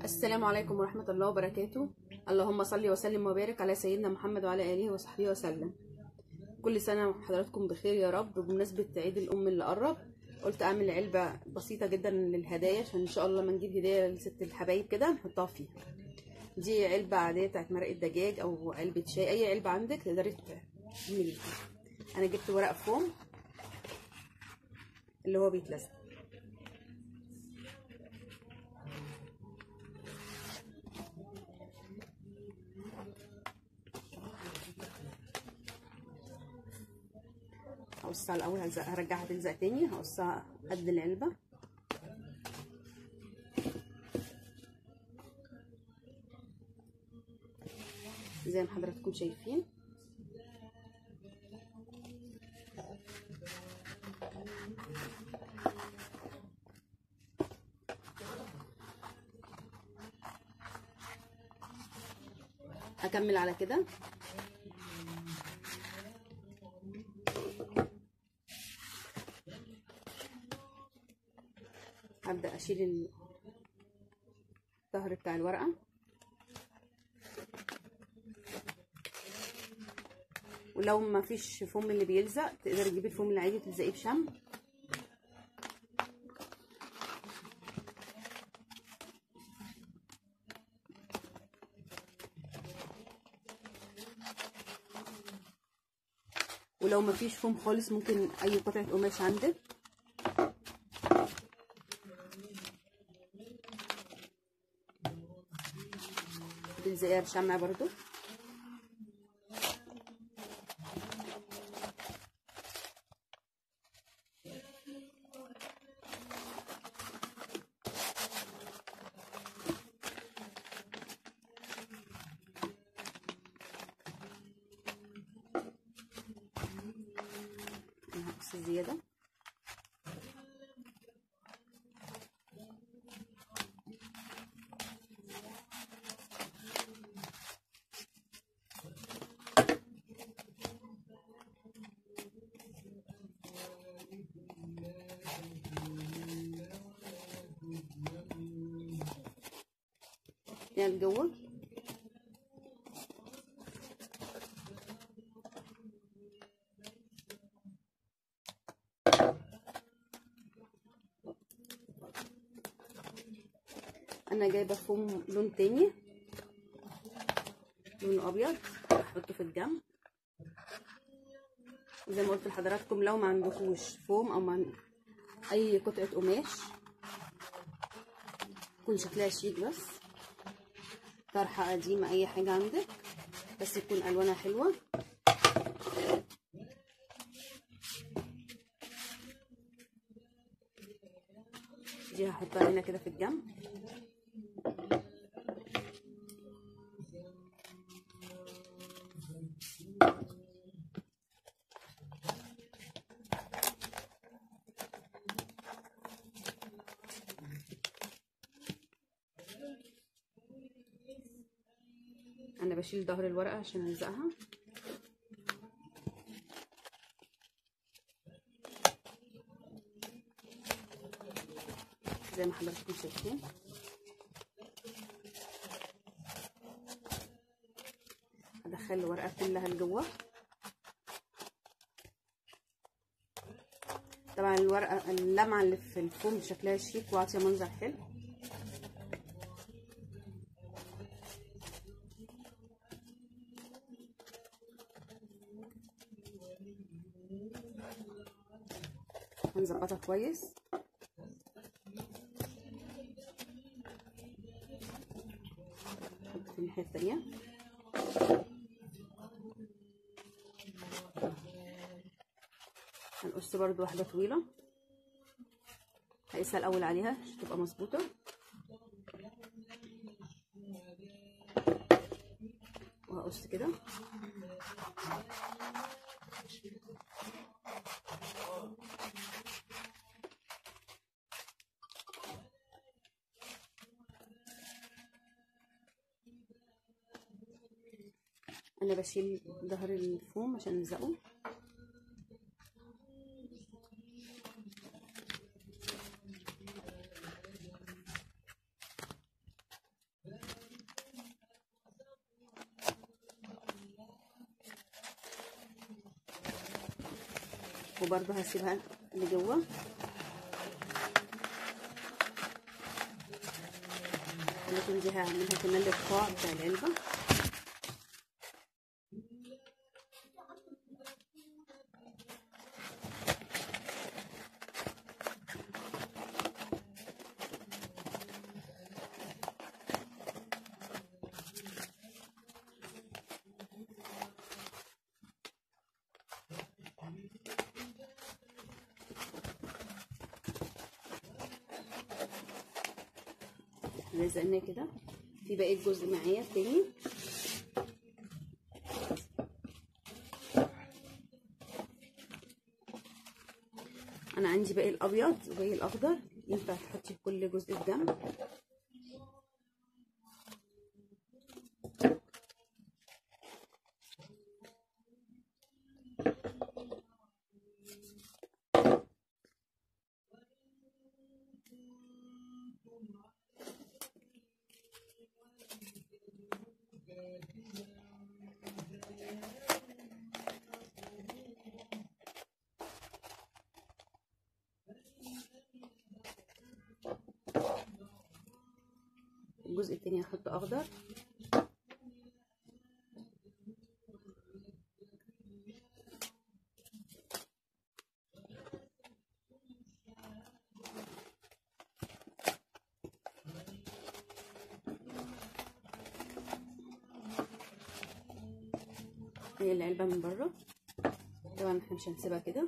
السلام عليكم ورحمة الله وبركاته. اللهم صل وسلم وبارك على سيدنا محمد وعلى آله وصحبه وسلم. كل سنة وحضراتكم بخير يا رب. بمناسبة عيد الأم اللي قرب قلت أعمل علبة بسيطة جدا للهدايا، عشان إن شاء الله لما نجيب هدية لست الحبايب كده نحطها فيها. دي علبة عادية بتاعت مرقة دجاج أو علبة شاي، أي علبة عندك تقدري تعمليها. أنا جبت ورق فوم اللي هو بيتلزق. هقصها الاول، هرجعها تلزق تاني، هقصها قد العلبه زي ما حضراتكم شايفين. هكمل على كده. هبدأ أشيل الظهر بتاع الورقة، ولو ما فيش فوم اللي بيلزق تقدري تجيبي الفوم العادي وتلزقيه بشمع. ولو ما فيش فوم خالص ممكن أي قطعة قماش عندك تلزقيها بشمع برضو. هقص الزيادة. يعني جوه انا جايبه فوم لون تاني، لون ابيض، احطه في الجنب. زي ما قلت لحضراتكم لو ما عندكوش فوم او اي قطعه قماش يكون شكلها شيك، بس طرحه قديمه، اي حاجه عندك بس يكون الوانها حلوه. دي هحطها هنا كده في الجنب. انا بشيل ظهر الورقه عشان الزقها. زي ما حضراتكم شايفين. هدخل الورقه كلها لجوه. طبعا الورقه اللمعه اللي في الفوم شكلها شيك وعاطيه منظر حلو. هنظبطها كويس. نحط في الناحيه التانيه. هنقص برضو واحده طويله، هقيسها الاول عليها عشان تبقى مظبوطه. وهقص كده. انا بشيل ظهر الفوم عشان نلزقه. وبرضه هسيبها لجوه. لكن دي هعملها كمان للقاع بتاع العلبه. لزقناه كده. في بقية جزء معايا التاني. انا عندي باقي الابيض وباقي الاخضر، ينفع تحطي كل جزء في جنب. الجزء التاني هحط اخضر. هي العلبة من بره، طبعا احنا مش هنسيبها كده.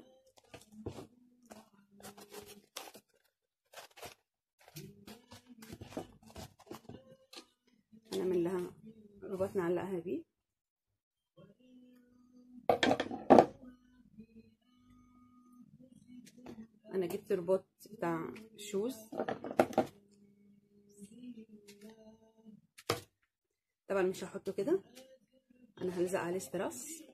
هنعمل لها رباط نعلقها بيه. انا جبت رباط بتاع شوز، طبعا مش هحطه كده، انا هلزق عليه استراس.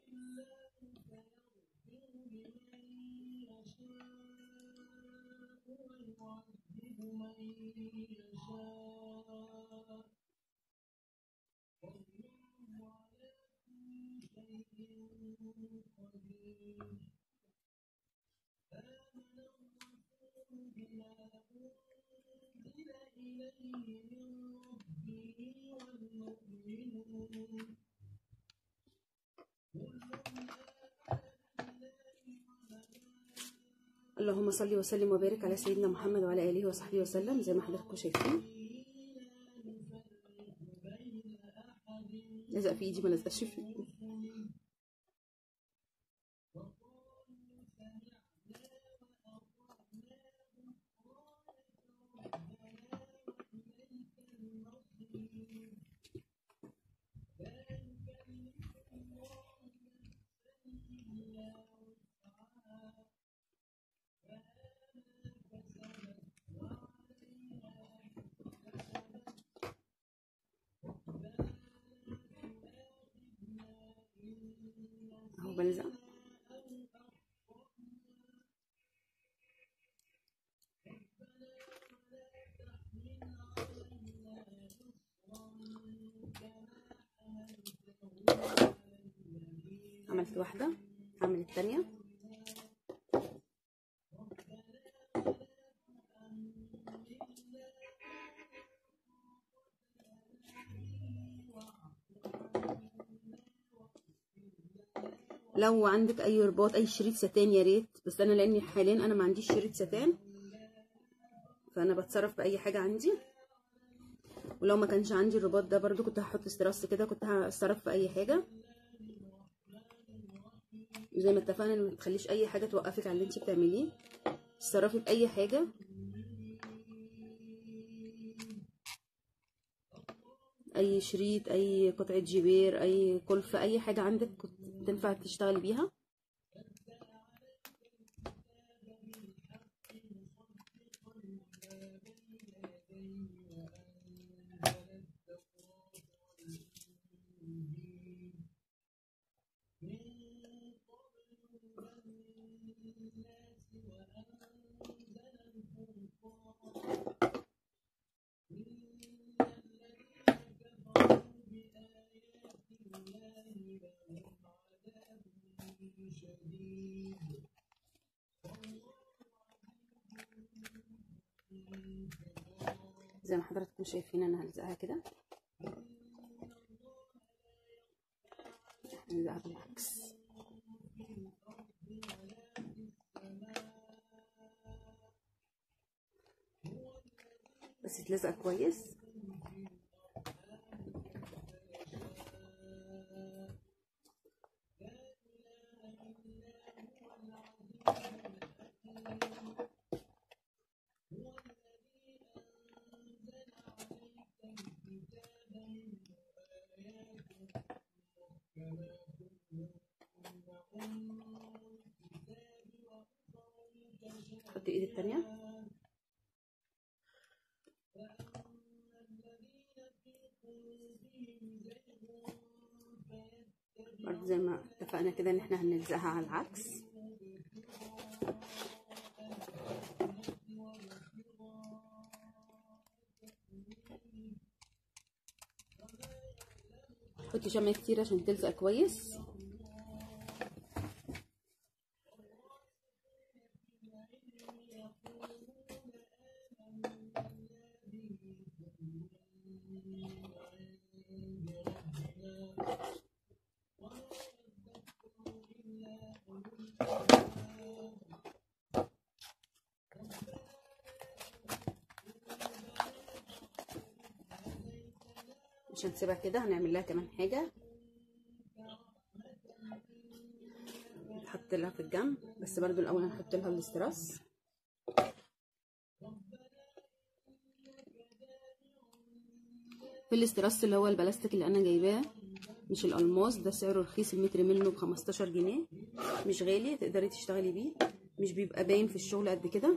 اللهم صل وسلم وبارك على سيدنا محمد وعلى اله وصحبه وسلم. زي ما حضراتكم شايفين لزق في ايدي، ما لزقش في ايدي. اهو بلزق. عملت واحدة، هعمل التانية. لو عندك اي رباط اي شريط ستان يا ريت، بس انا لاني حاليا انا ما عنديش شريط ستان، فانا بتصرف باي حاجه عندي. ولو ما كانش عندي الرباط ده برضو كنت هحط استراس كده، كنت هتصرف في اي حاجه. زي ما اتفقنا ان ما تخليش اي حاجه توقفك على اللي انت بتعمليه، تصرفي باي حاجه. اي شريط، اي قطعه جبير، اي كلف، اي حاجه عندك كنت تنفع تشتغل بيها. زي ما حضراتكم شايفين انا هلزقها كده، هلزقها بالعكس. بس تلزق كويس. حطي ايد التانية. برضه زي ما اتفقنا كده ان احنا هنلزقها على العكس. حطي شمع كتير عشان تلزق كويس. مش هنسيبها كده، هنعمل لها كمان حاجه، نحط لها في الجنب. بس برضو الاول هنحط لها الاستراس. في الاستراس اللي هو البلاستيك اللي انا جايباه، مش الالماس ده، سعره رخيص، المتر منه ب15 جنيه، مش غالي، تقدري تشتغلي بيه، مش بيبقى باين في الشغل قد كده.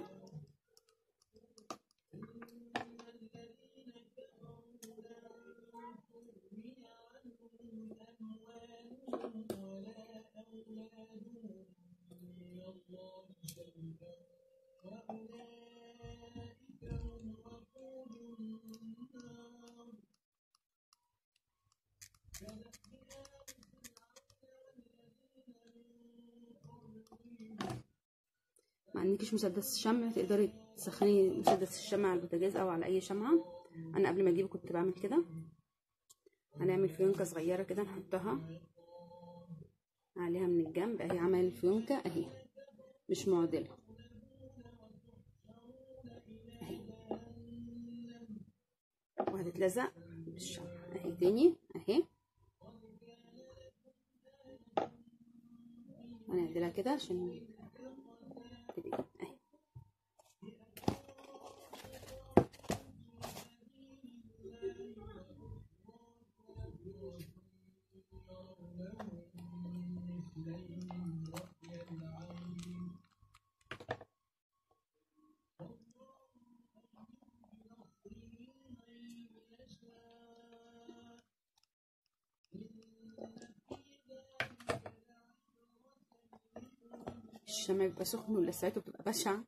ما عندكيش مسدس شمع، تقدري تسخني مسدس الشمع على البوتاجاز او على اي شمعه. انا قبل ما اجيبه كنت بعمل كده. هنعمل فيونكه صغيره كده نحطها عليها من الجنب اهي. عمل الفيونكه اهي مش معضله اهي، وهتتلزق بالشمع اهي تاني اهي. هنعدلها كده عشان تبقى اهي. الشمع بيبقى سخن ولسعته بتبقى بشعه.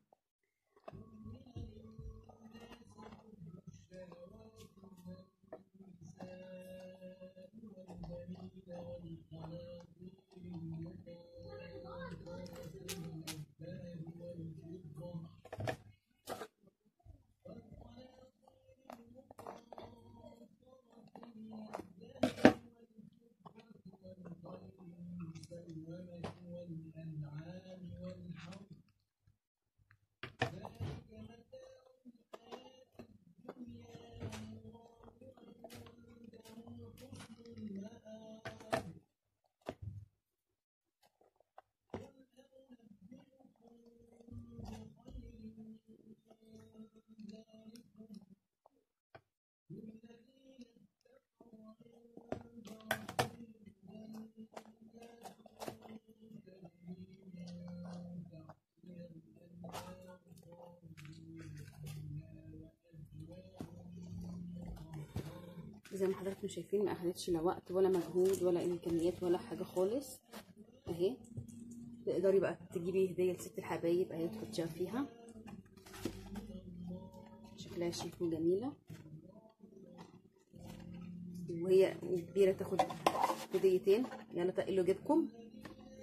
زي ما حضراتكم شايفين ما اخدتش لا وقت ولا مجهود ولا امكانيات ولا حاجه خالص اهي. تقدري بقى تجيبي هديه لست الحبايب اهي تحطيها فيها، شكلها شيك وجميله، وهي كبيره تاخد هديتين. يلا تقلوا جيبكم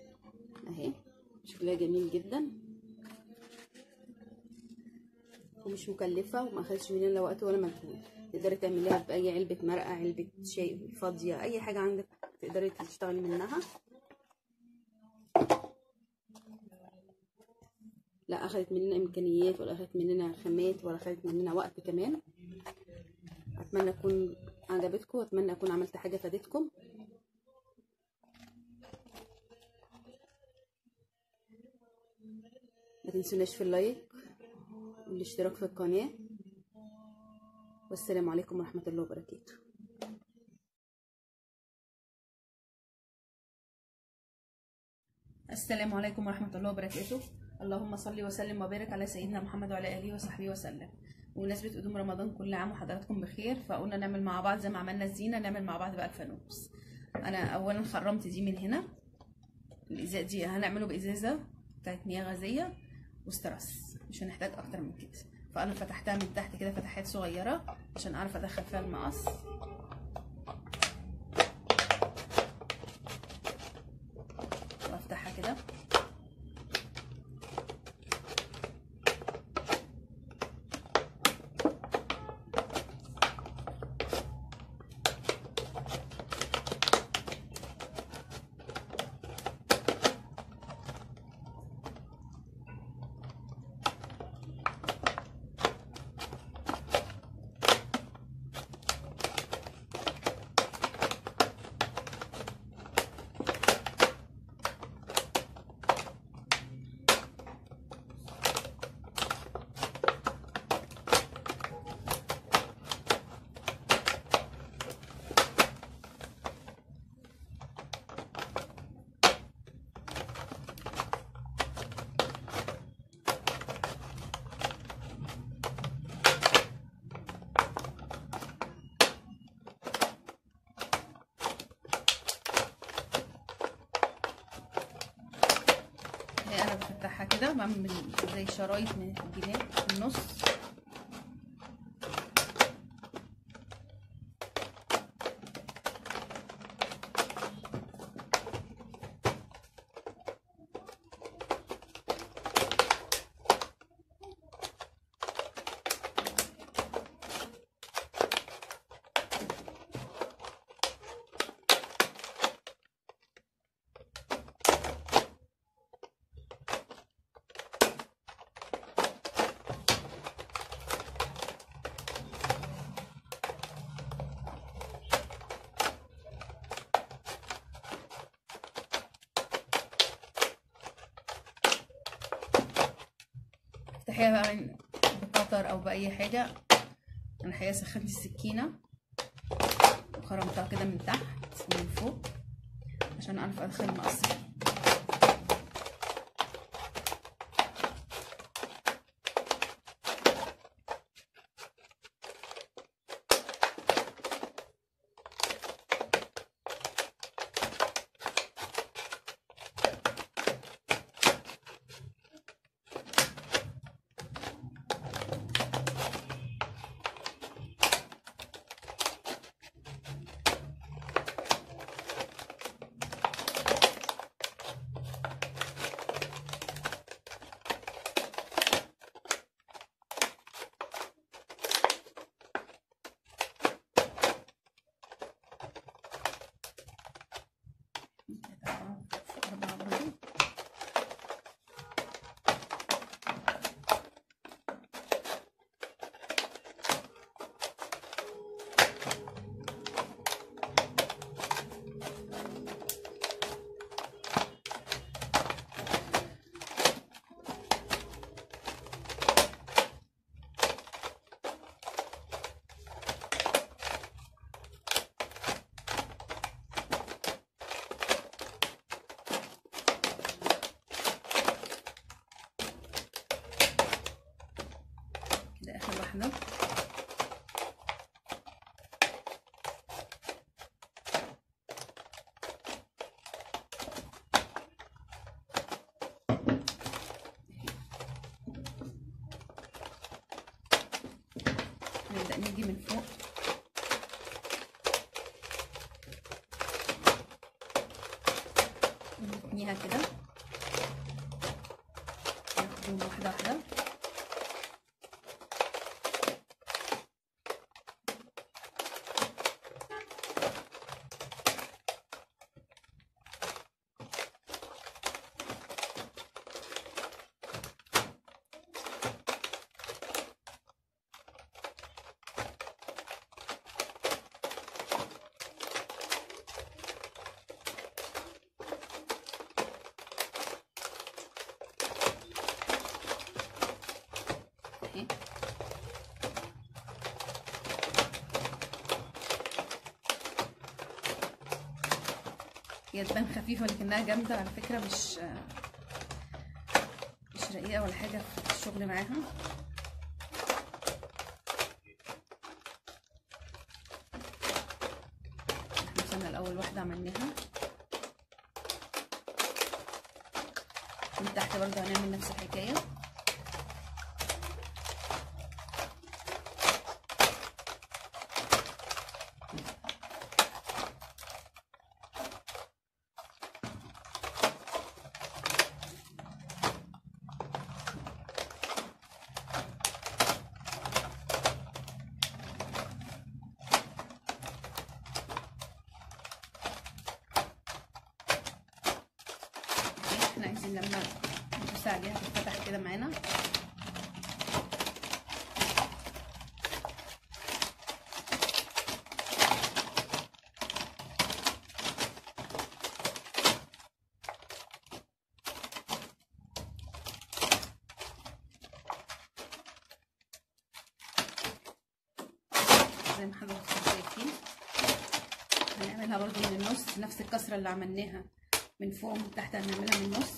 اهي، شكلها جميل جدا. ومش مكلفه وما اخدتش مننا لا وقت ولا مجهود. تقدري تعمليها باي علبه مرقه، علبه شاي فاضيه، اي حاجه عندك تقدري تشتغلي منها. لا اخدت مننا امكانيات ولا اخدت مننا خامات ولا اخدت مننا وقت كمان. اتمنى اكون عجبتكم واتمنى اكون عملت حاجه فادتكم. ما تنسوناش في اللايك والاشتراك في القناه، والسلام عليكم ورحمه الله وبركاته. السلام عليكم ورحمه الله وبركاته. اللهم صل وسلم وبارك على سيدنا محمد وعلى اله وصحبه وسلم. بمناسبه قدوم رمضان كل عام وحضراتكم بخير، فقلنا نعمل مع بعض زي ما عملنا الزينه، نعمل مع بعض بقى الفانوس. انا اولا خرمت دي من هنا، الازازه دي هنعمله بازازه بتاعت مياه غازيه واسترس، مش هنحتاج اكتر من كده. فانا فتحتها من تحت كده فتحات صغيره عشان اعرف ادخل فيها المقص. وافتحها كده انا بفتحها كده بعمل زي شرايط من الجناب في النص. افتحيها بقى بقطر او باي حاجه. انا الحقيقه سخنت السكينه وخرمتها كده من تحت ومن فوق عشان اعرف ادخل المقص. ده اخر واحده. نبدأ نيجي من فوق نتنيها كده، ناخدهم واحدة واحدة. هي تبان خفيفه لكنها جامده على فكره، مش رقيقه ولا حاجه في الشغل معاها. احنا وصلنا لاول واحده عملناها، من تحت برضه هنعمل نفس الحكايه. احنا عايزين لما ندوس عليها تتفتح كده معانا. زي ما حضراتكم شايفين هنعملها برضو من النص، نفس الكسره اللي عملناها من فوق ومن تحت هنعملها من النص.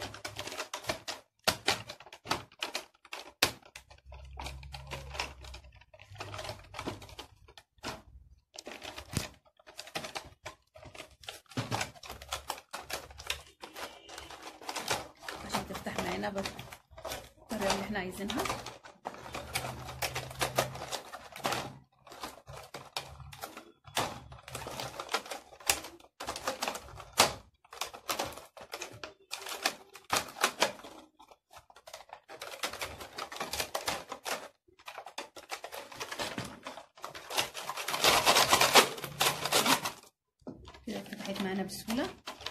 عشان تفتح معانا بالطريقه اللي احنا عايزينها. كده فتحت معانا بسهوله.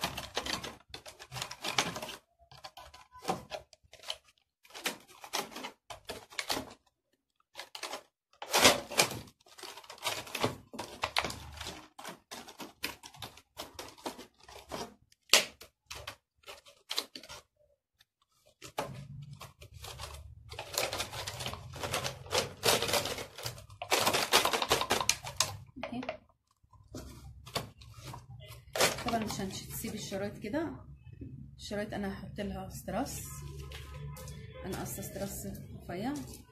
طبعا مش هنسيب الشرايط كده، الشرايط انا هحط لها استراس، انا قصه استراس رفيع.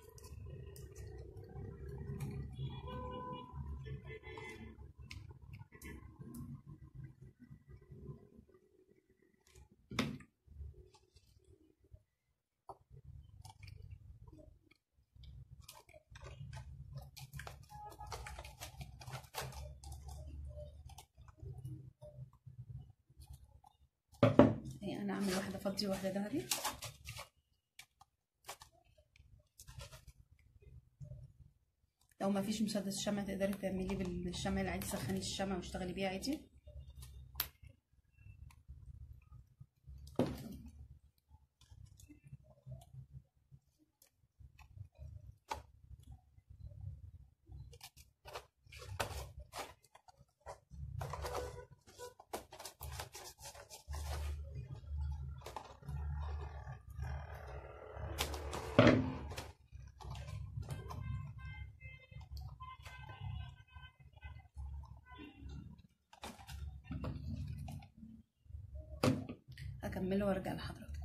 انا اعمل واحده فضي وواحده ذهبي. لو ما فيش مسدس شمع تقدري تعمليه بالشمع العادي، سخني الشمع واشتغلي بيه عادي. هكمله وارجع لحضراتكم.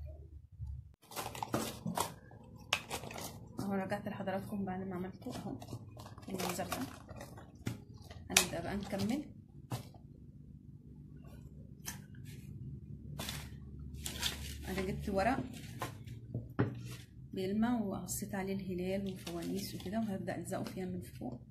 اهو رجعت لحضراتكم بعد ما عملته اهو المنظر ده. هنبدأ بقى نكمل. انا جبت ورق بيلمع وقصيت عليه الهلال وفوانيس وكده، وهبدأ الزقه فيها من فوق.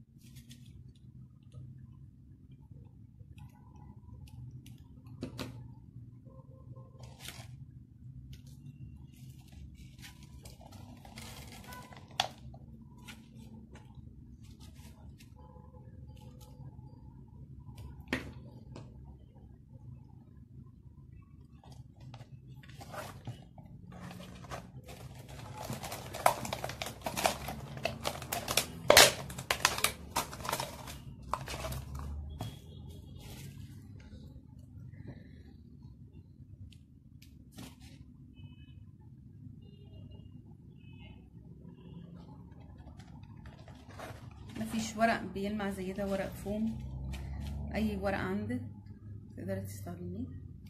مفيش ورق بيلمع زي ده، ورق فوم، اي ورق عندك تقدري تستخدميه.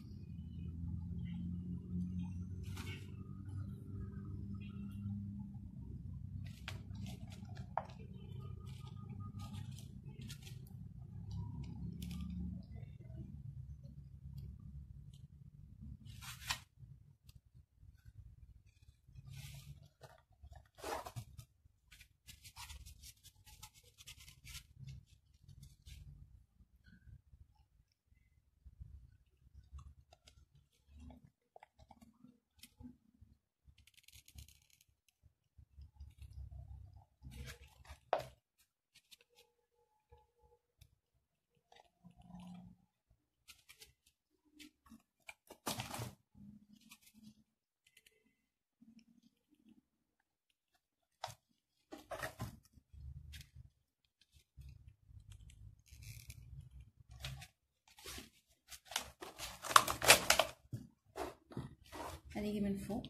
هنيجي من فوق،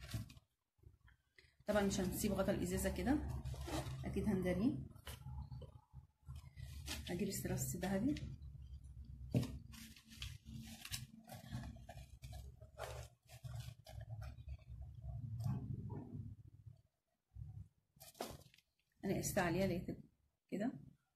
طبعا مش هنسيب غطا الازازه كده، اكيد هندريه. هجيب استراس ذهبي انا قست عليها لقيت كده.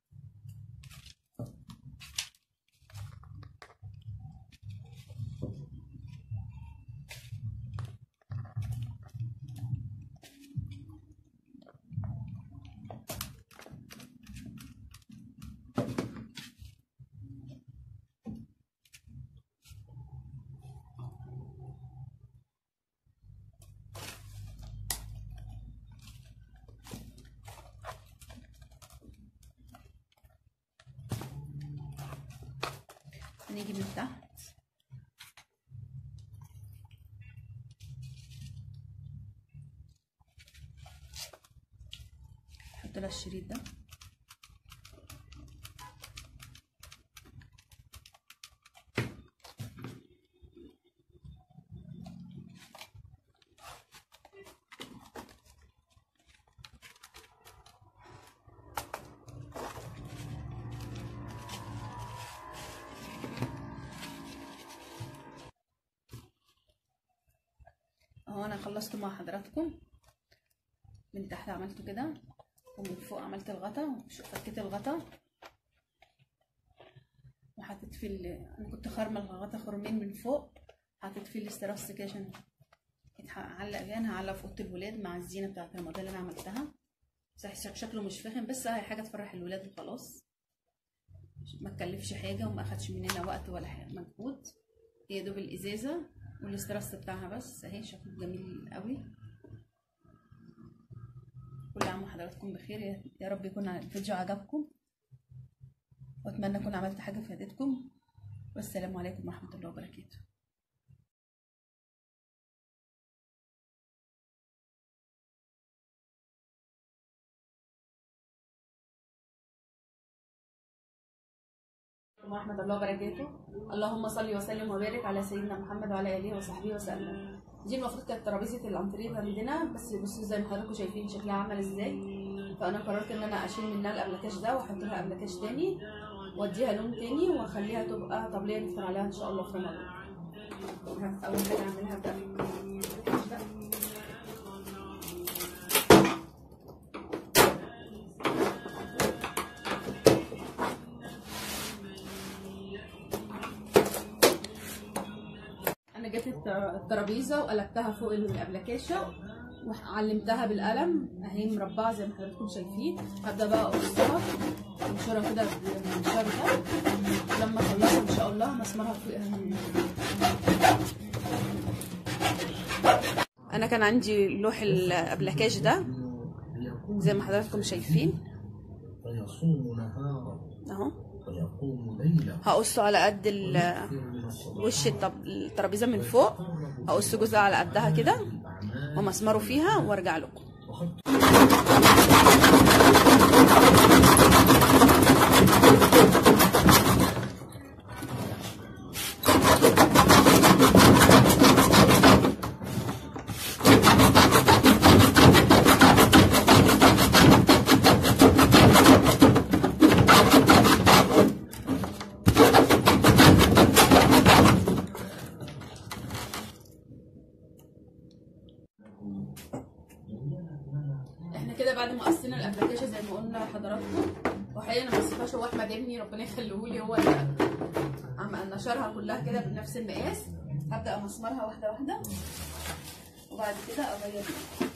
هنيجي من تحت نحط لها الشريط ده. اهو انا خلصت مع حضراتكم. من تحت عملته كده ومن فوق عملت الغطا، فكيت الغطا وحطيت فيه انا كنت خارمه الغطا خرمين من فوق، حطيت فيه الاستراس كده عشان يتعلق بيه. انا هعلق في اوضه الولاد مع الزينه بتاعه رمضان اللي انا عملتها. صحيح شكله مش فاخم بس هي حاجه تفرح الولاد وخلاص، ما تكلفش حاجه وما اخدش مننا وقت ولا مجهود. هي دوب الازازه والاستراس بتاعها بس اهي، شكله جميل قوي. كل عام وحضراتكم بخير، يا رب يكون الفيديو عجبكم، واتمنى اكون عملت حاجه فادتكم، والسلام عليكم ورحمه الله وبركاته. ورحمة الله وبركاته. اللهم صل وسلم وبارك على سيدنا محمد وعلى اله وصحبه وسلم. دي المفروض كانت ترابيزه الانتريه عندنا، بس بصوا زي ما حضراتكم شايفين شكلها عامل ازاي. فانا قررت ان انا اشيل منها الابلكاش ده واحط لها ابلكاش تاني واديها لون تاني واخليها تبقى طبليه نفطر عليها ان شاء الله في رمضان. اول حاجه اعملها بقى جبت الترابيزه وقلبتها فوق الابلكاشه وعلمتها بالقلم اهي مربعه زي ما حضراتكم شايفين. هبدا بقى اقصها انشرها كده بالمنشار ده، لما اخلصها ان شاء الله مسمارها فوقها. انا كان عندي لوح الابلكاش ده زي ما حضراتكم شايفين اهو، هقصه على قد وش الترابيزه من فوق، هقص جزء على قدها كده ومسمره فيها وارجع لكم. ربنا يخليهولي، هو اللي عم نشرها كلها كده بنفس المقاس. هبدا امسمرها واحده واحده وبعد كده اغير.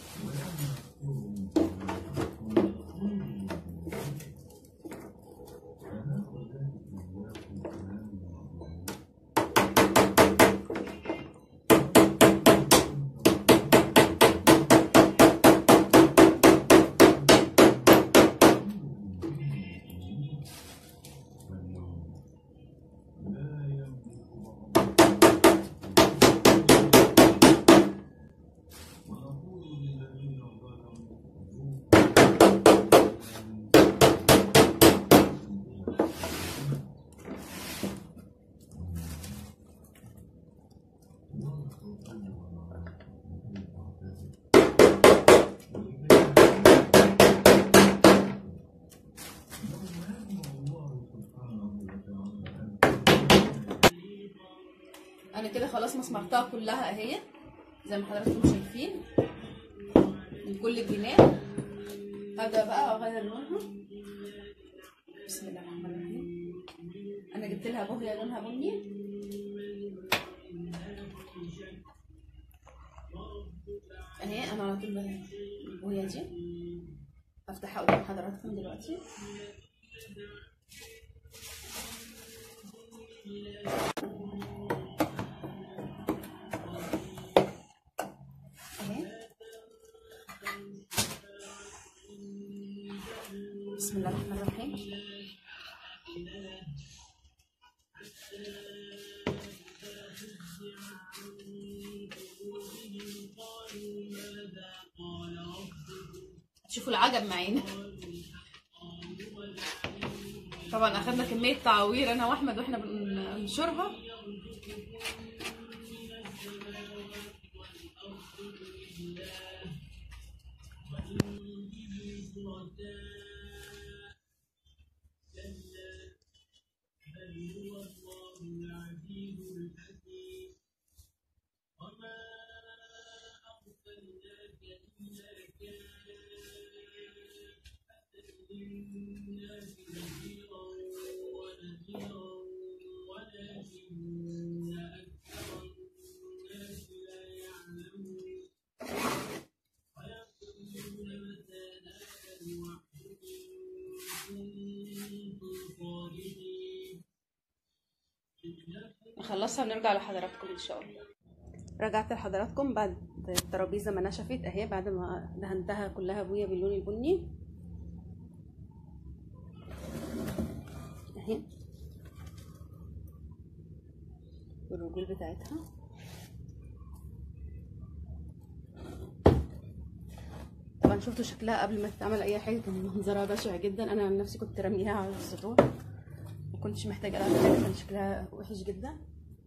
انا كده خلاص مسمرتها كلها اهي زي ما حضراتكم شايفين من كل الجناب. هبدا بقى اغير لونها. بسم الله الرحمن الرحيم. انا جبت لها بوهيه لونها بني اهي. انا على طول البوهيه دي هفتحها قدام حضراتكم دلوقتي. بسم الله الرحمن الرحيم. شوفوا العجب معانا. طبعا اخدنا كميه تعوير انا واحمد واحنا بننشرها. نخلصها ونرجع لحضراتكم ان شاء الله. رجعت لحضراتكم بعد الترابيزه ما نشفت اهي، بعد ما دهنتها كلها بويه باللون البني اهي والرجول بتاعتها. طبعا شفتوا شكلها قبل ما تتعمل اي حاجه كان منظرها بشع جدا. انا عن نفسي كنت راميها على السطوح، ما كنتش محتاجه لها حاجه، كان شكلها وحش جدا.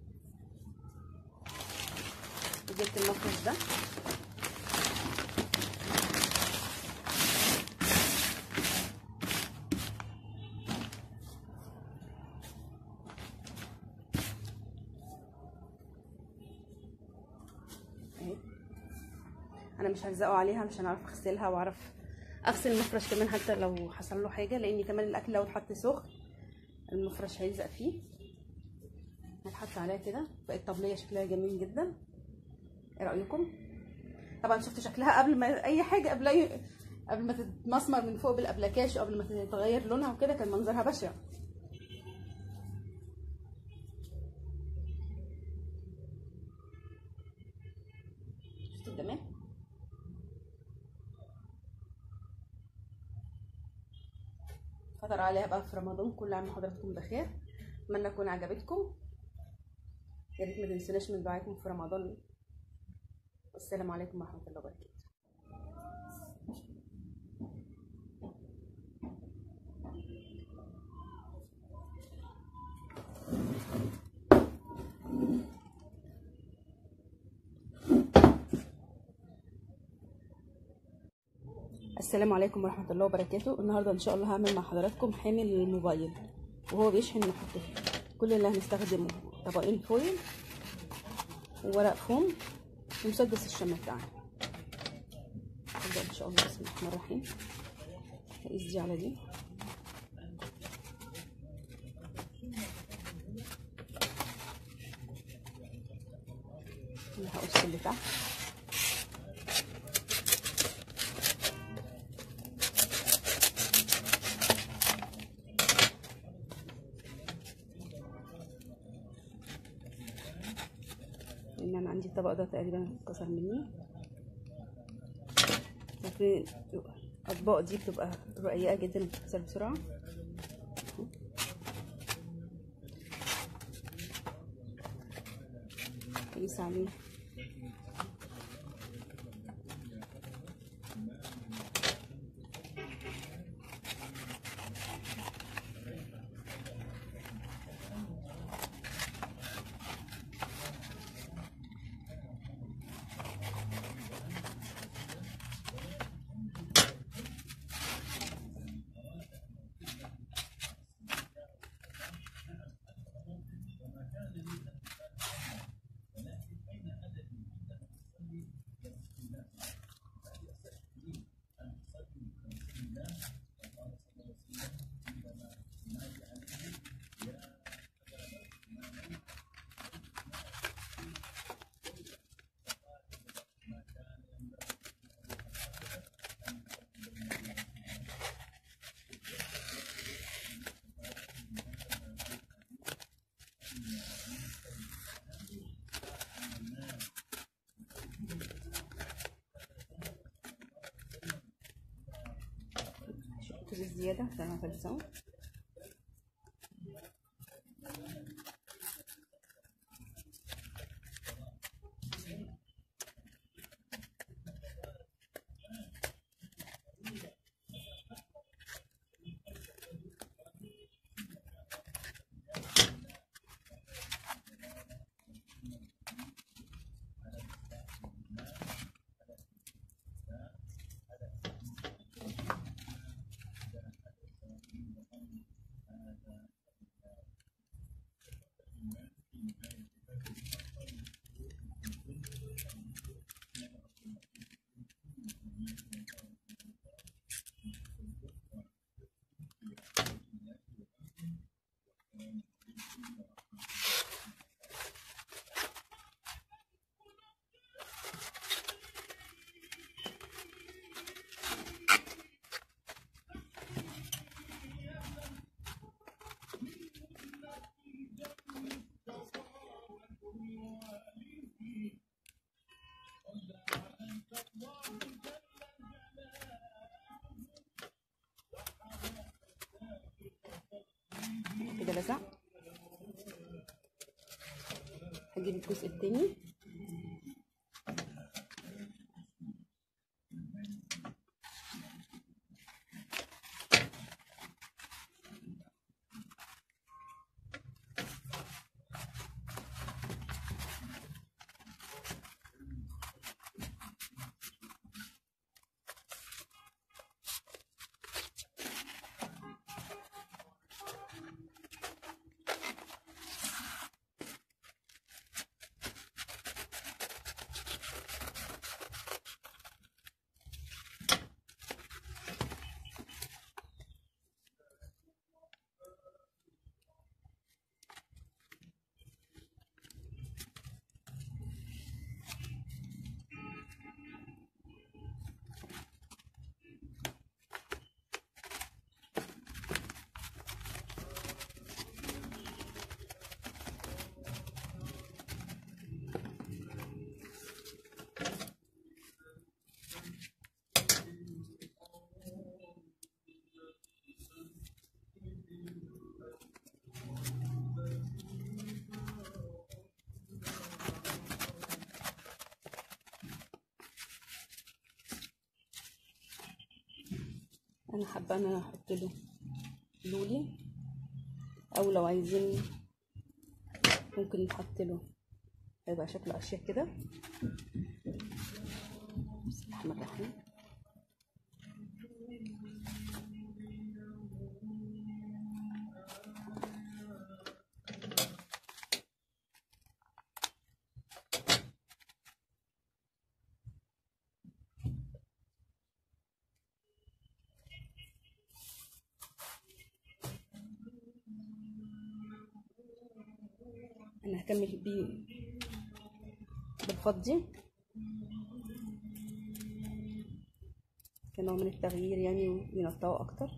وجبت المفرش ده اهي. انا مش هلزقه عليها عشان اعرف اغسلها واعرف اغسل المفرش كمان حتى لو حصل له حاجه، لان كمان الاكل لو اتحط سخن المفرش هيلزق فيه. هتحط عليها كده بقت طبليه شكلها جميل جدا. ايه رايكم؟ طبعا شفتوا شكلها قبل ما اي حاجه، قبل ما تتمسمر من فوق بالابلكاش وقبل ما تتغير لونها وكده كان منظرها بشع. شفتوا الجمال؟ فطر عليها بقى في رمضان. كل عام وحضراتكم بخير. اتمنى تكون عجبتكم. يا ريت ما تنسوناش من دعائكم في رمضان. والسلام عليكم ورحمه الله وبركاته. السلام عليكم ورحمه الله وبركاته. النهارده ان شاء الله هعمل مع حضراتكم حامل الموبايل وهو بيشحن نحط فيه. كل اللي هنستخدمه طبقين فويل وورق فوم ومسدس الشمع بتاعنا. هبدا ان شاء الله. بسم الله الرحمن الرحيم. هقيس دي على دي هقص اللي تحت. لان انا عندي الطبق ده تقريبا اتكسر مني. ممكن الاطباق دي بتبقى رقيقه جدا وبتتكسر بسرعه. قيس عليه. زيت زياده عشان هفلسه. كده لزق. هجيب الجزء التاني. انا حابه انا احط له لولي، او لو عايزين ممكن نحط له، هيبقى شكله اشيك كده. بسم الله الرحمن الرحيم. انا هكمل بيه الوصفات دي كنوع من التغيير يعني، وينطقوا اكتر.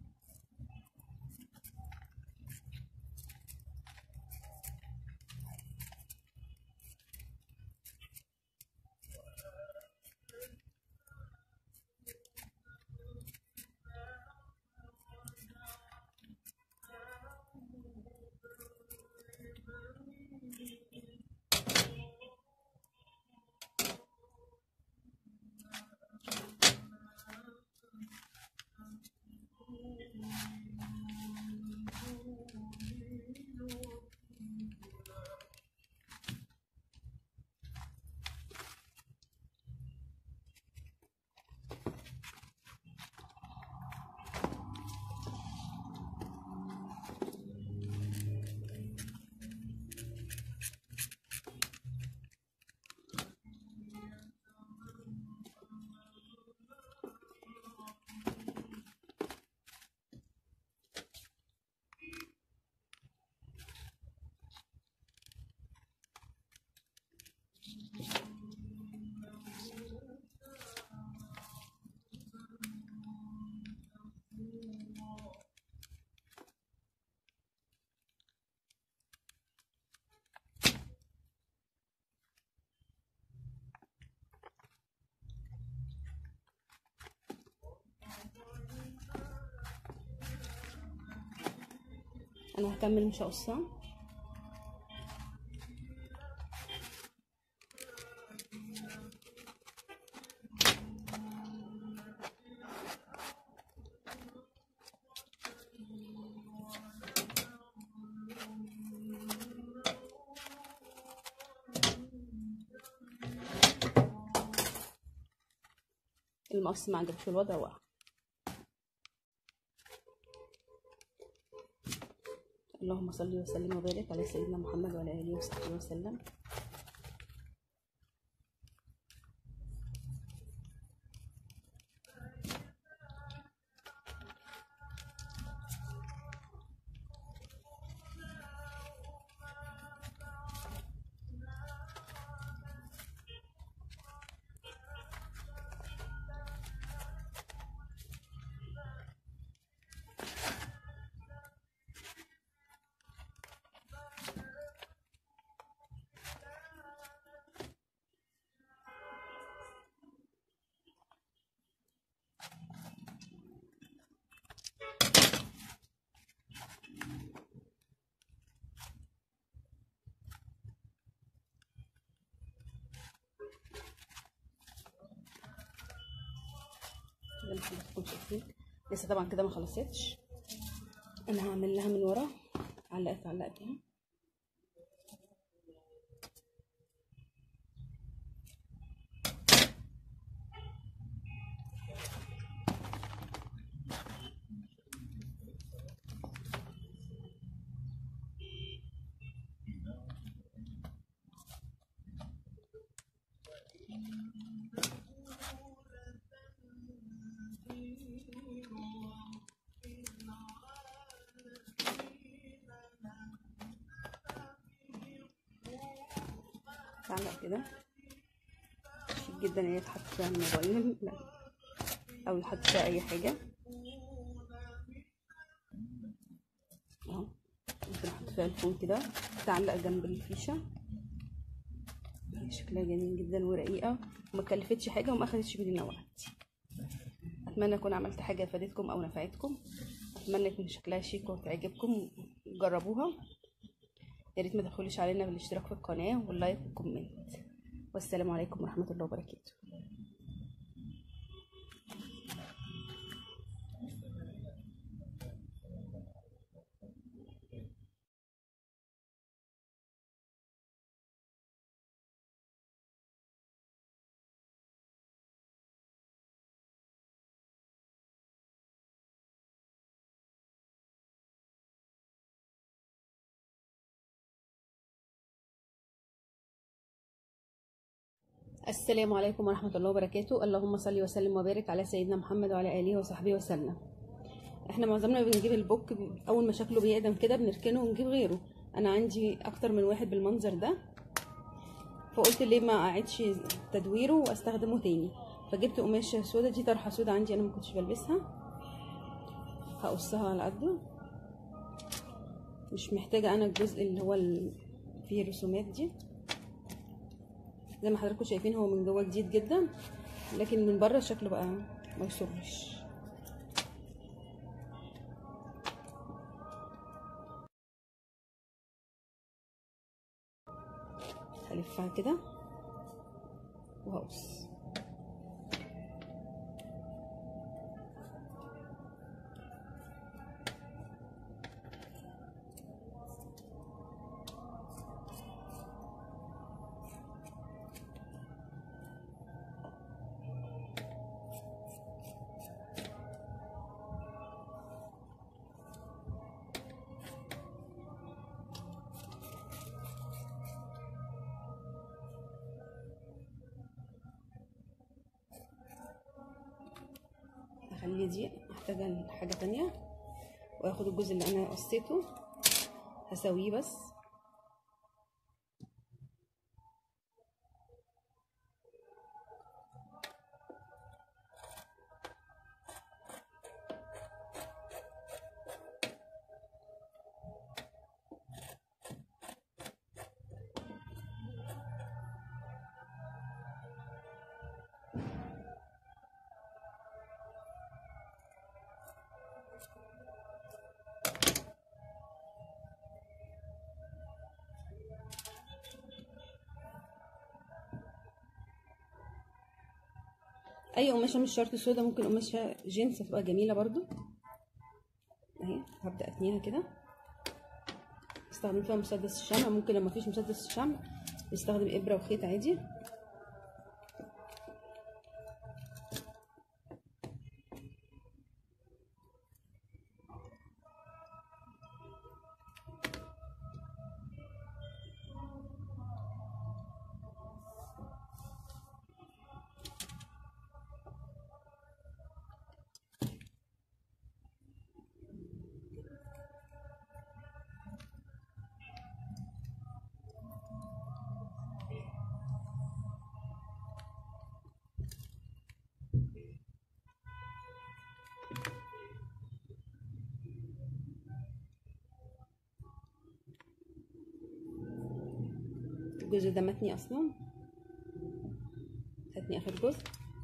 انا هكمل مش هقصها. المقص ما عجبش الوضع وقع. اللهم صل وسلم وبارك على سيدنا محمد وعلى اله وصحبه وسلم. زي ما حضراتكم شايفين لسه طبعا كده ما خلصتش. انا هعمل لها من ورا علقتها. تعلق كده شيك جدا ان هي تحط فيها الموبايل او يحط فيها اي حاجه اهو. ممكن احط فيها الفون كده تعلق جنب الفيشه. شكلها جميل جدا ورقيقه وما كلفتش حاجه وما اخدتش مننا وقت. اتمنى اكون عملت حاجه فادتكم او نفعتكم. اتمنى يكون شكلها شيك وتعجبكم. جربوها. يا ريت ما تبخلوش علينا بالاشتراك في القناه واللايك والكومنت. والسلام عليكم ورحمه الله وبركاته. السلام عليكم ورحمة الله وبركاته. اللهم صل وسلم وبارك على سيدنا محمد وعلى آله وصحبه وسلم. احنا معظمنا بنجيب البوك اول ما شكله بيقدم كده بنركنه ونجيب غيره. انا عندي اكتر من واحد بالمنظر ده، فقلت ليه ما اعيدش تدويره واستخدمه تاني. فجبت قماشه سودا، دي طرحه سودا عندي انا ما كنتش بلبسها، هقصها على قده. مش محتاجه انا الجزء اللي هو فيه الرسومات دي. زي ما حضراتكم شايفين هو من جوه جديد جدا، لكن من بره شكله بقى ما يسرش. هلفها كده وهقص. هخلي دي محتاجه حاجه تانية، واخد الجزء اللي انا قصيته هسويه بس. اي قماشه مش شرط سودا، ممكن قماشه جينز هتبقى جميله برضو اهي. هبدا اتنيها كده، استخدم فيها مسدس الشمع. ممكن لو مفيش مسدس الشمع نستخدم ابره وخيط عادي. الجزء ده متني اصلا، هاتني اخر جزء.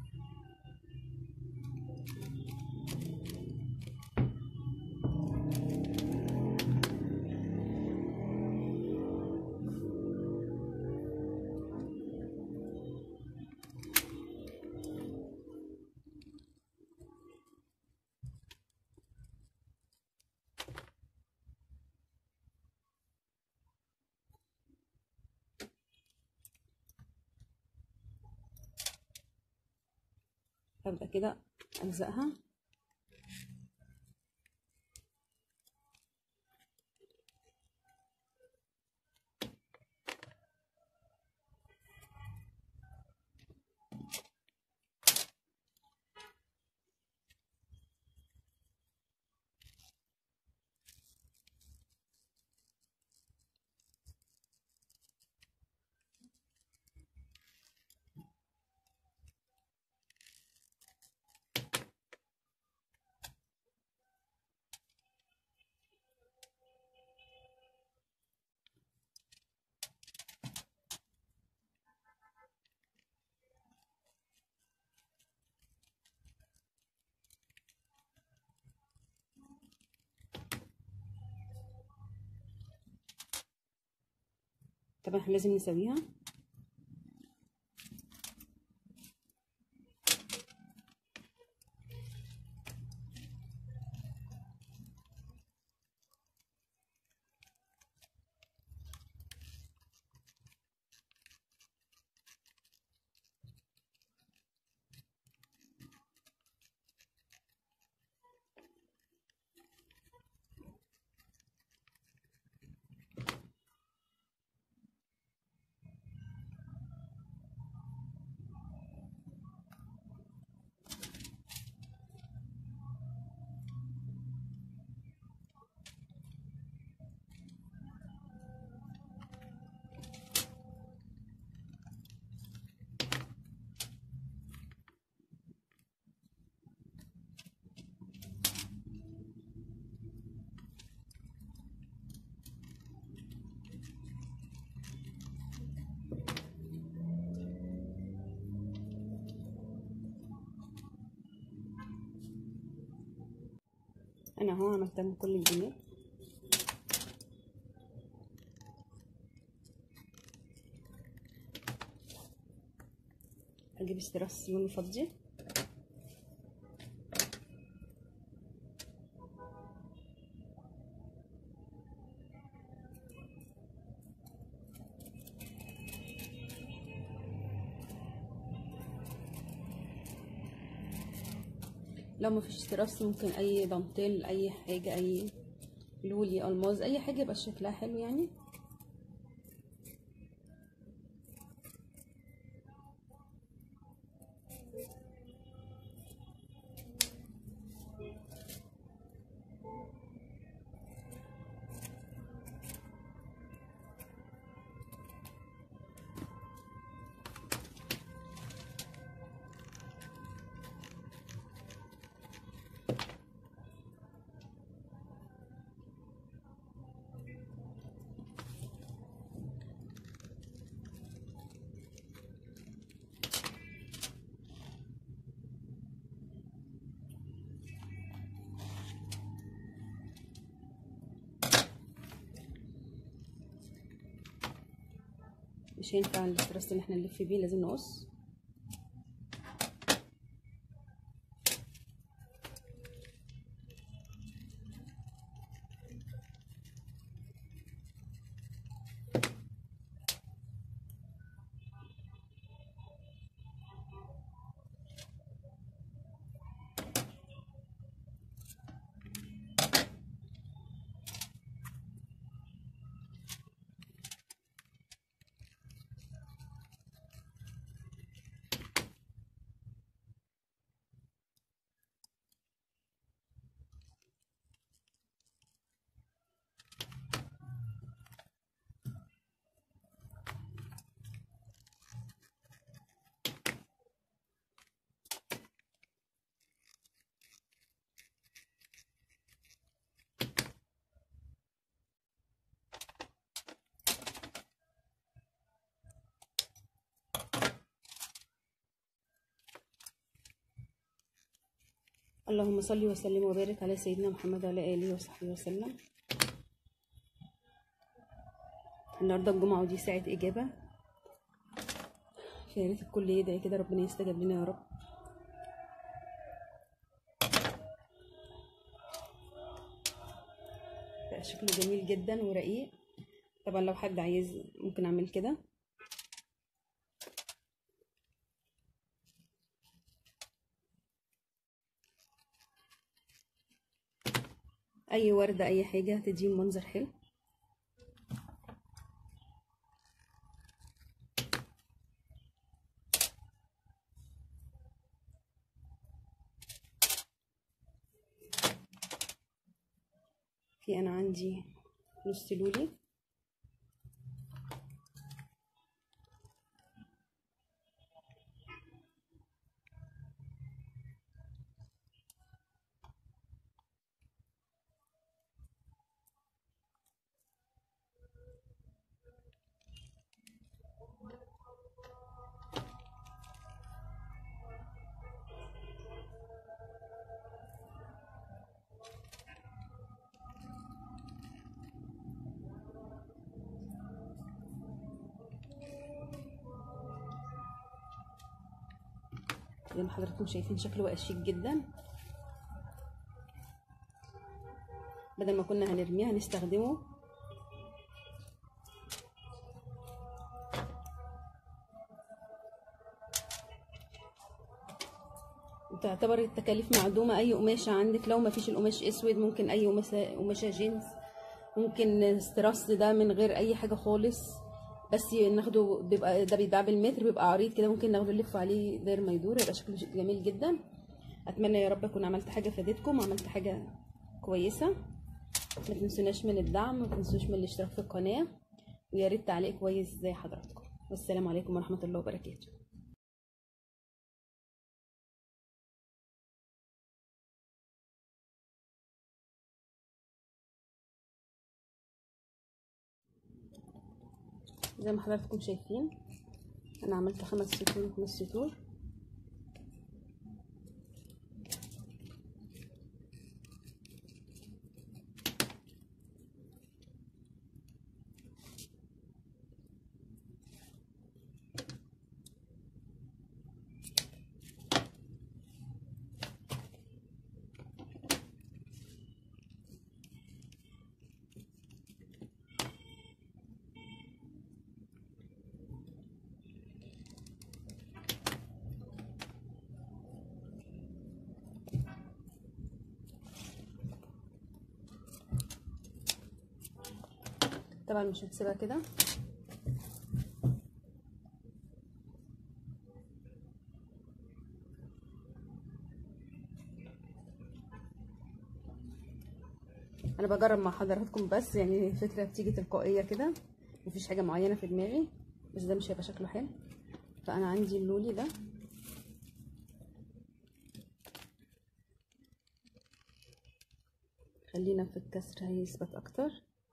هبدأ كده ألزقها. طبعا احنا لازم نسويها. انا اهو عملتها من كل الجناب. اجيب استراس لونه فضي. لو ما فيش استراس ممكن اي دانتيل، اي حاجه، اي لولي، الماظ، اي حاجه يبقى شكلها حلو يعني. مش هينفع الاستراس اللي احنا نلف بيه، لازم نقص. اللهم صل وسلم وبارك على سيدنا محمد وعلى اله وصحبه وسلم. النهارده الجمعه ودي ساعه اجابه، فيا ريت الكل يدعي كده ربنا يستجيب لنا يا رب. بقى شكله جميل جدا ورقيق. طبعا لو حد عايز ممكن اعمل كده. اي ورده، اي حاجه تديه منظر حلو. في انا عندي نص لولي، زي ما حضراتكم شايفين شكله بقى شيك جدا. بدل ما كنا هنرميه هنستخدمه. تعتبر التكاليف معدومه. اي قماشه عندك، لو ما فيش القماش اسود ممكن اي قماشه جينز، ممكن استراس ده من غير اي حاجه خالص، بس ناخده بيبقى ده بيتباع بالمتر، بيبقى عريض كده، ممكن ناخده نلف عليه داير ما يدور، يبقى شكله جميل جدا. اتمنى يا رب اكون عملت حاجه فادتكم وعملت حاجه كويسه. ما تنسوناش من الدعم، ما تنسوش من الاشتراك في القناه، ويا ريت تعليق كويس زي حضراتكم. والسلام عليكم ورحمه الله وبركاته. زي ما حضراتكم شايفين انا عملت 5 سطور و5 سطور. طبعا مش هنسيبها كده. انا بجرب مع حضراتكم بس، يعني الفكره بتيجي تلقائيه كده، مفيش حاجه معينه في دماغي، بس ده مش هيبقى شكله حلو. فانا عندي اللولي ده خلينا في الكسر هيثبت اكتر.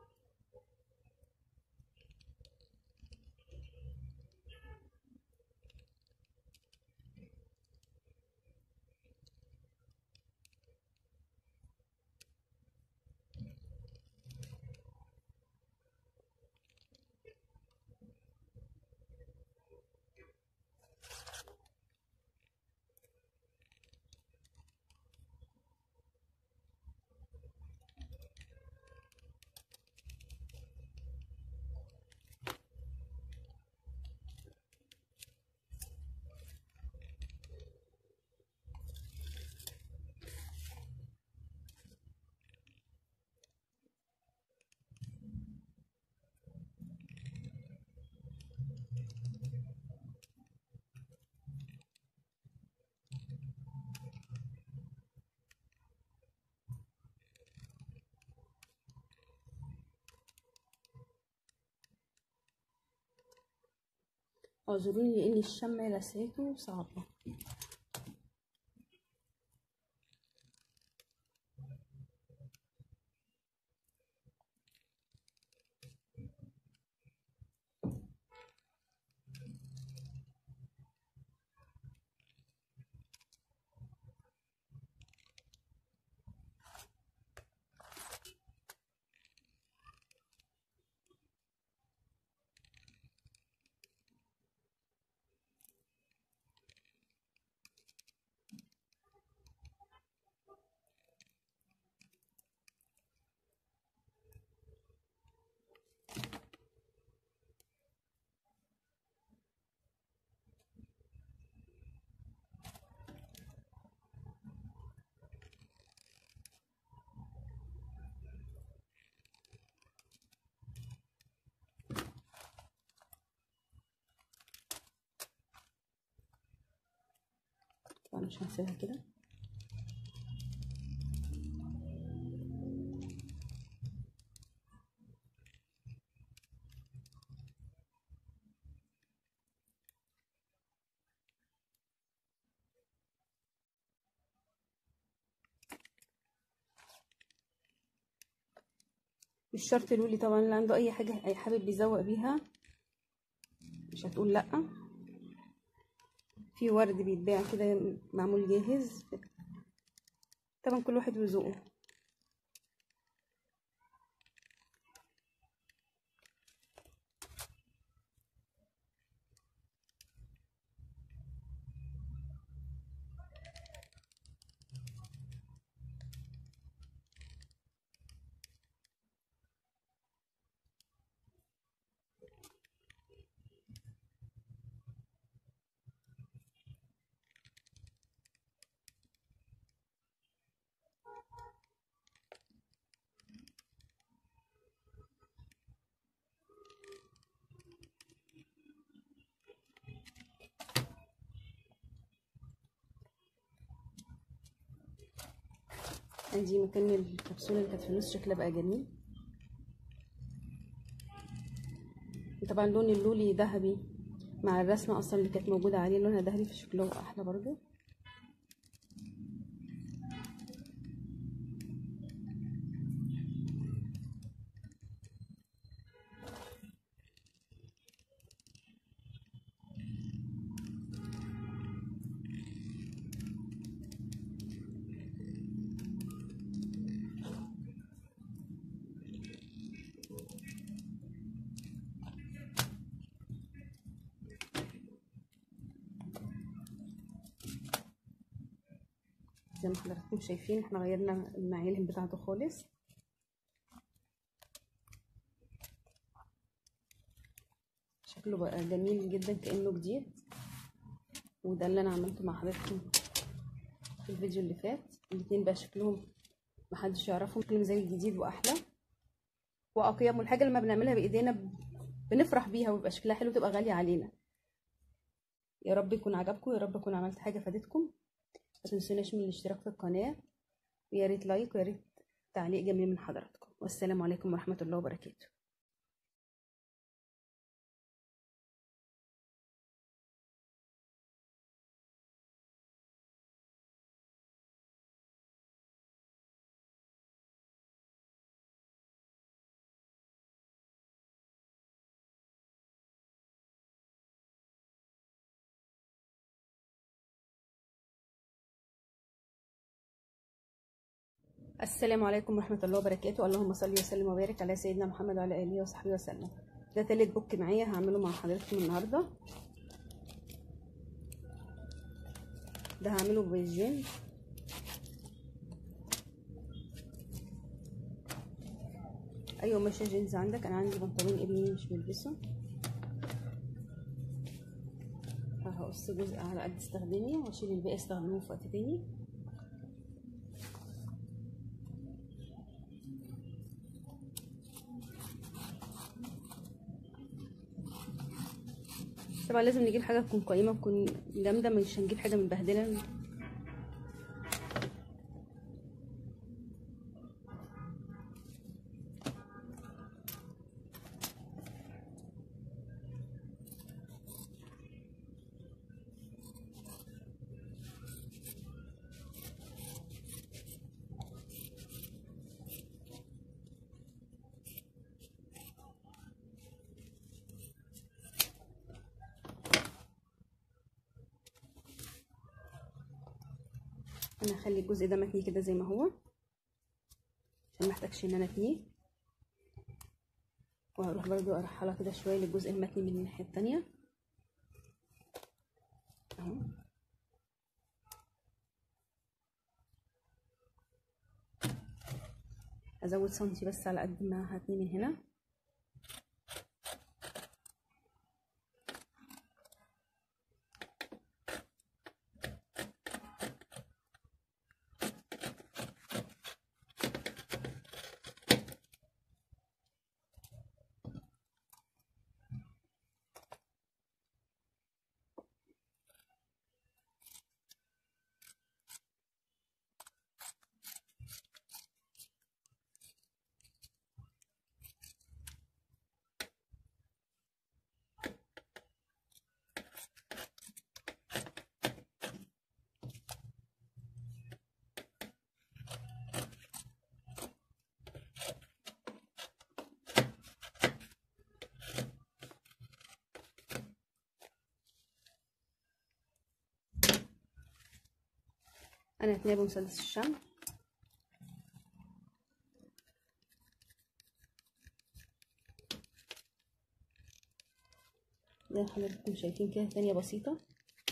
اعذروني لان الشمع لسعته صعبه. طبعا مش هنسيبها كده. مش شرط لولي طبعا، اللي عنده اي حاجه اي حابب يزوق بيها مش هتقول لا. في ورد بيتباع كده معمول جاهز، طبعا كل واحد وذوقه. ادي مكان الكبسوله اللي كانت في النص، شكلها بقى جميل. طبعا لون اللولي ذهبي، مع الرسمه اصلا اللي كانت موجوده عليه لونها ذهبي، فشكله احلى برضو. زي ما حضراتكم شايفين احنا غيرنا المعالم بتاعته خالص. شكله بقى جميل جدا كأنه جديد، وده اللي انا عملته مع حضراتكم في الفيديو اللي فات. الاتنين بقى شكلهم محدش يعرفهم، شكلهم زي الجديد واحلى. واقيم، والحاجه لما بنعملها بايدينا بنفرح بيها ويبقى شكلها حلو وتبقى غاليه علينا. يا رب يكون عجبكم، يا رب اكون عملت حاجه فادتكم. ما تنسوناش من الاشتراك في القناه، ويا ريت لايك، ويا ريت تعليق جميل من حضراتكم. والسلام عليكم ورحمه الله وبركاته. السلام عليكم ورحمة الله وبركاته. اللهم صل وسلم وبارك على سيدنا محمد وعلى آله وصحبه وسلم. ده تالت بوك معايا هعمله مع حضراتكم النهاردة. ده هعمله بالجين. اي قماشة جينز عندك، انا عندي بنطلون ابني مش بلبسه، هقص جزء على قد استخدامي واشيل الباقي استخدمه في وقت تاني. طبعا لازم نجيب حاجه تكون قيمه تكون جامده، مش هنجيب حاجه متبهدله. انا هخلي الجزء ده متني كده زي ما هو عشان محتاجش ان انا اتنيه، وهروح برضو ارحلها كده شويه للجزء المتني من الناحيه التانية اهو. ازود سنتي بس على قد ما هتني من هنا. انا هتنيه بمسدس الشمع. زي ما حضراتكم شايفين كده تانية بسيطة.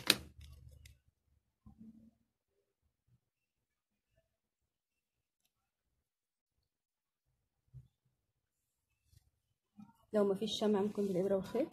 لو مفيش شمع ممكن بالإبرة والخيط.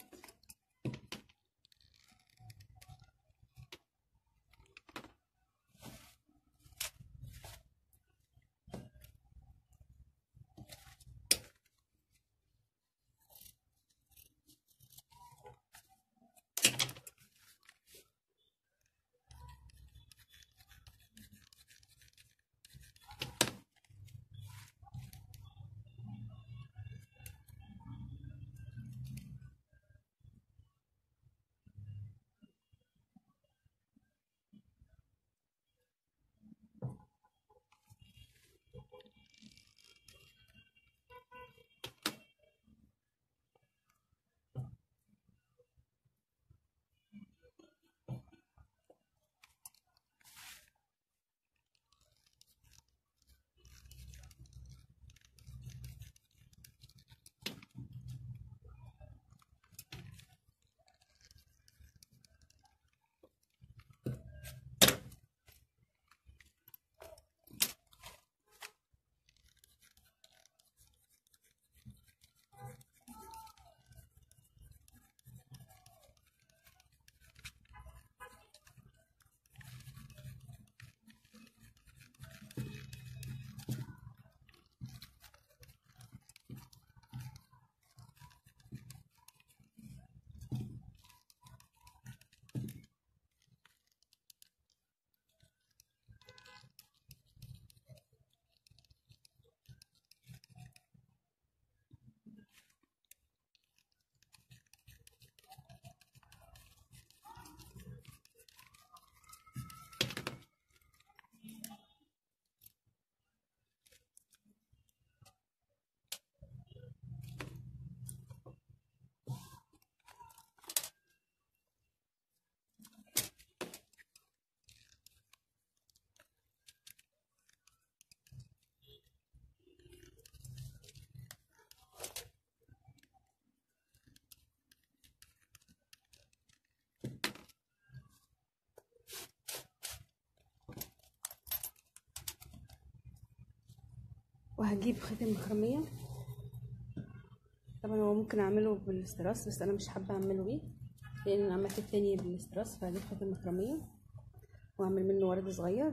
وهجيب خاتم مخرميه. طبعا هو ممكن اعمله بالاستراس بس انا مش حابه اعمله بيه لان انا عملت التاني بالاستراس، فهجيب خاتم مخرميه واعمل منه ورد صغير.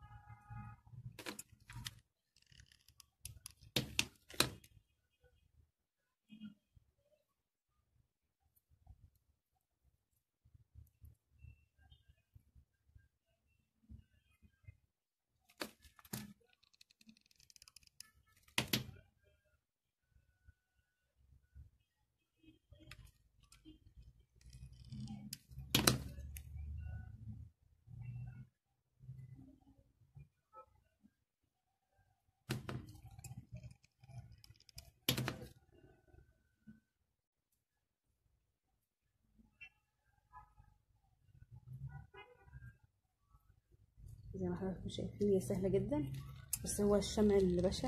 زي ما حضراتكم شايفين هي سهله جدا، بس هو الشمع اللي بشع.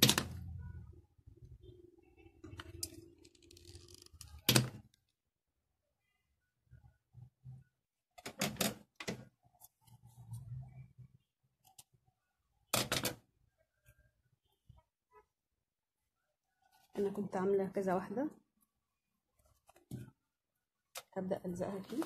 انا كنت عامله كذا واحده، هبدا الزقها فيه.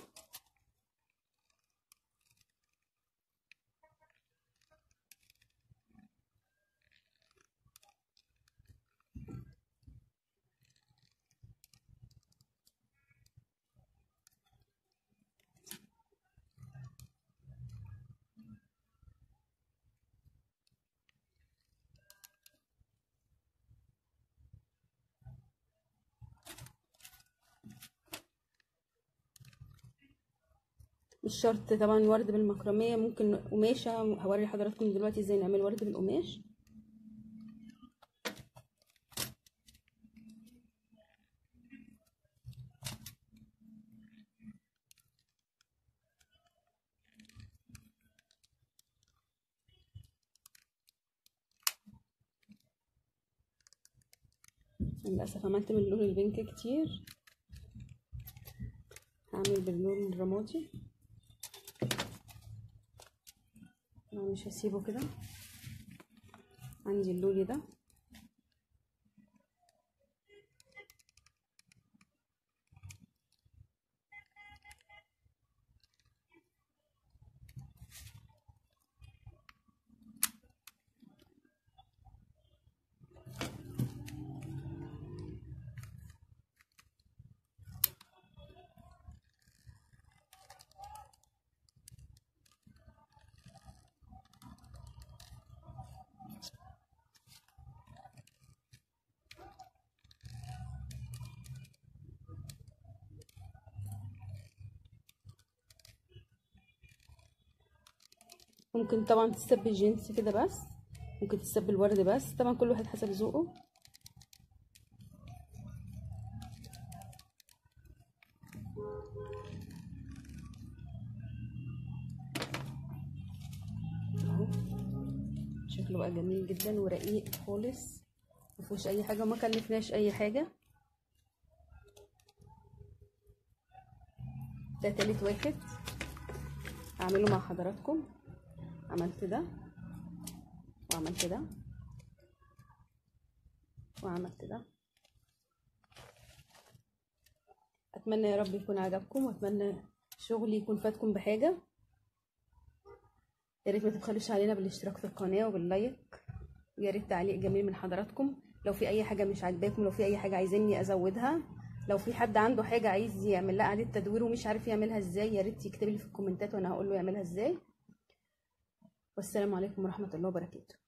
مش شرط طبعا ورد بالمكرميه، ممكن قماشه. هوري حضراتكم دلوقتي ازاي نعمل ورد بالقماش. للاسف عملت من اللون البينك كتير، هعمل باللون الرمادي. انا مش هسيبه كده، عندي اللولي ده. ممكن طبعا تستبدل جينز كده بس، ممكن تستبدل ورد بس، طبعا كل واحد حسب ذوقه. اهو شكله بقى جميل جدا ورقيق خالص، مفيهوش اي حاجه وما كلفناش اي حاجه. ده تالت واحد هعمله مع حضراتكم. عملت ده وعملت ده وعملت ده. اتمنى يا رب يكون عجبكم، واتمنى شغلي يكون فاتكم بحاجه. يا ريت ما تبخلوش علينا بالاشتراك في القناه وباللايك، ويا ريت تعليق جميل من حضراتكم. لو في اي حاجه مش عاجباكم، لو في اي حاجه عايزيني ازودها، لو في حد عنده حاجه عايز يعمل لها اعاده تدوير ومش عارف يعملها ازاي، يا ريت يكتب لي في الكومنتات وانا هقول له يعملها ازاي. والسلام عليكم ورحمه الله وبركاته.